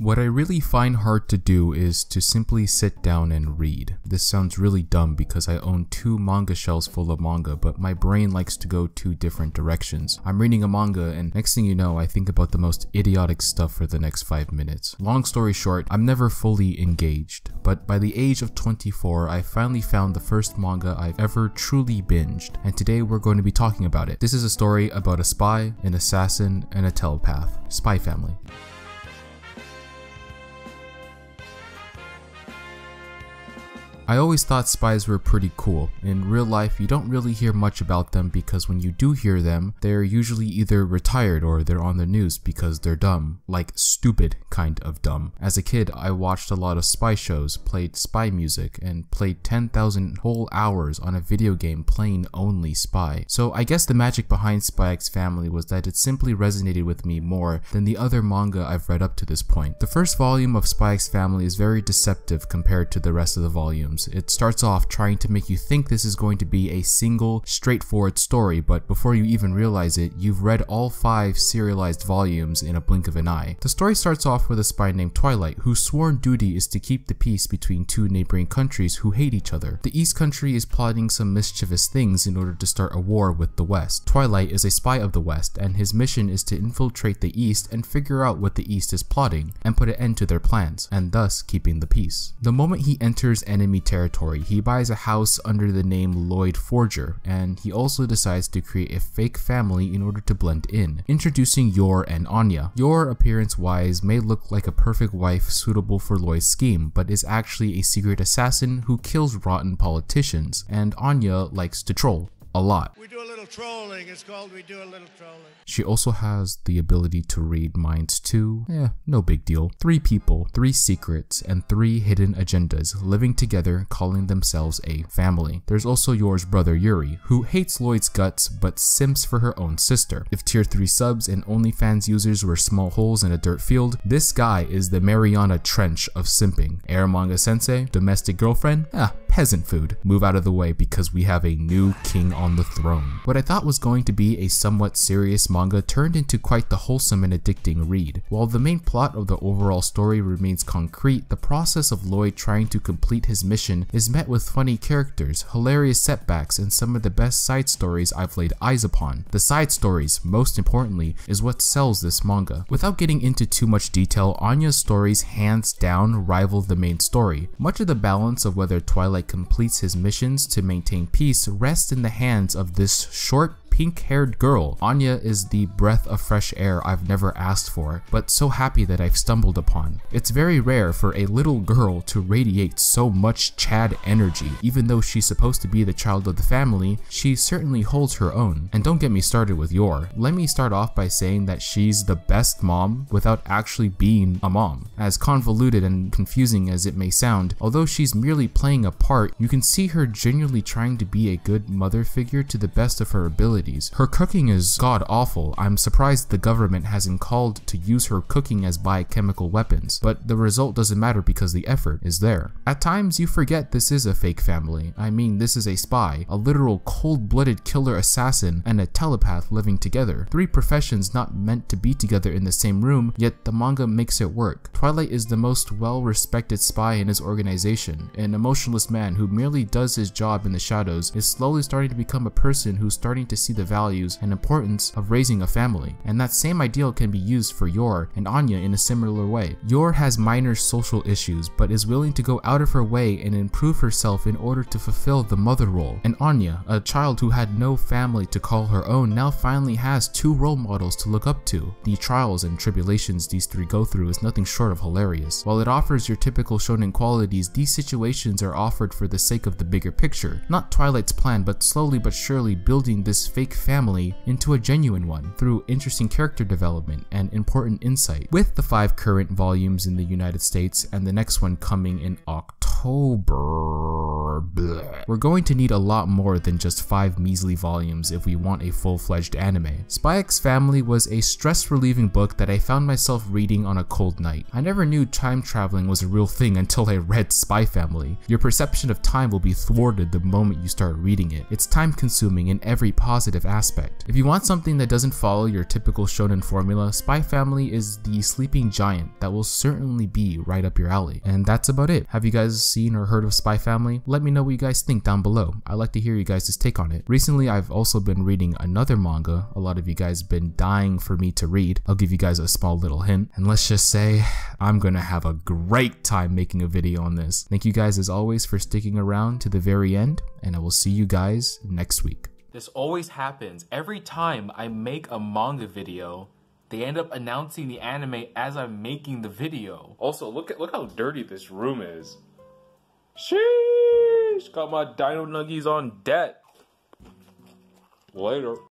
What I really find hard to do is to simply sit down and read. This sounds really dumb because I own 2 manga shelves full of manga, but my brain likes to go 2 different directions. I'm reading a manga and next thing you know, I think about the most idiotic stuff for the next 5 minutes. Long story short, I'm never fully engaged, but by the age of 24, I finally found the first manga I've ever truly binged, and today we're going to be talking about it. This is a story about a spy, an assassin, and a telepath. Spy Family. I always thought spies were pretty cool. In real life, you don't really hear much about them because when you do hear them, they're usually either retired or they're on the news because they're dumb. Like, stupid kind of dumb. As a kid, I watched a lot of spy shows, played spy music, and played 10,000 whole hours on a video game playing only spy. So I guess the magic behind spyxfamily was that it simply resonated with me more than the other manga I've read up to this point. The first volume of spyxfamily is very deceptive compared to the rest of the volumes. It starts off trying to make you think this is going to be a single, straightforward story, but before you even realize it, you've read all 5 serialized volumes in a blink of an eye. The story starts off with a spy named Twilight, whose sworn duty is to keep the peace between 2 neighboring countries who hate each other. The East country is plotting some mischievous things in order to start a war with the West. Twilight is a spy of the West, and his mission is to infiltrate the East and figure out what the East is plotting, and put an end to their plans, and thus keeping the peace. The moment he enters enemy territory, he buys a house under the name Lloyd Forger, and he also decides to create a fake family in order to blend in, introducing Yor and Anya. Yor, appearance-wise, may look like a perfect wife suitable for Lloyd's scheme, but is actually a secret assassin who kills rotten politicians, and Anya likes to troll. A lot. We do a little trolling. It's called we do a little trolling. She also has the ability to read minds too. No big deal. 3 people, 3 secrets, and 3 hidden agendas living together, calling themselves a family. There's also Yor's brother Yuri, who hates Lloyd's guts but simps for her own sister. If tier 3 subs and OnlyFans users were small holes in a dirt field, this guy is the Mariana Trench of simping. Air manga sensei, domestic girlfriend, peasant food. Move out of the way because we have a new king on the throne. What I thought was going to be a somewhat serious manga turned into quite the wholesome and addicting read. While the main plot of the overall story remains concrete, the process of Lloyd trying to complete his mission is met with funny characters, hilarious setbacks, and some of the best side stories I've laid eyes upon. The side stories, most importantly, is what sells this manga. Without getting into too much detail, Anya's stories hands down rival the main story. Much of the balance of whether Twilight completes his missions to maintain peace rests in the hands of this short, pink-haired girl. Anya is the breath of fresh air I've never asked for, but so happy that I've stumbled upon. It's very rare for a little girl to radiate so much Chad energy. Even though she's supposed to be the child of the family, she certainly holds her own. And don't get me started with Yor. Let me start off by saying that she's the best mom without actually being a mom. As convoluted and confusing as it may sound, although she's merely playing a part, you can see her genuinely trying to be a good mother figure to the best of her ability. Her cooking is god-awful. I'm surprised the government hasn't called to use her cooking as biochemical weapons, but the result doesn't matter because the effort is there. At times, you forget this is a fake family. I mean, this is a spy, a literal cold-blooded killer assassin, and a telepath living together. 3 professions not meant to be together in the same room, yet the manga makes it work. Twilight is the most well-respected spy in his organization. An emotionless man who merely does his job in the shadows is slowly starting to become a person who's starting to see the values and importance of raising a family, and that same ideal can be used for Yor and Anya in a similar way. Yor has minor social issues but is willing to go out of her way and improve herself in order to fulfill the mother role, and Anya, a child who had no family to call her own, now finally has 2 role models to look up to. The trials and tribulations these 3 go through is nothing short of hilarious. While it offers your typical shonen qualities, these situations are offered for the sake of the bigger picture, not Twilight's plan, but slowly but surely building this fake family into a genuine one through interesting character development and important insight. With the 5 current volumes in the United States and the next one coming in October, Bleh. We're going to need a lot more than just 5 measly volumes if we want a full-fledged anime. Spyxfamily was a stress-relieving book that I found myself reading on a cold night. I never knew time traveling was a real thing until I read Spyfamily. Your perception of time will be thwarted the moment you start reading it. It's time-consuming in every positive aspect. If you want something that doesn't follow your typical shonen formula, Spyfamily is the sleeping giant that will certainly be right up your alley. And that's about it. Have you guys seen or heard of Spyfamily? Let me know what you guys think down below. I'd like to hear you guys' take on it. Recently, I've also been reading another manga a lot of you guys have been dying for me to read. I'll give you guys a small little hint, and let's just say I'm gonna have a great time making a video on this. Thank you guys as always for sticking around to the very end, and I will see you guys next week. This always happens. Every time I make a manga video, they end up announcing the anime as I'm making the video. Also, look how dirty this room is. Sheesh! Got my dino nuggies on deck. Later.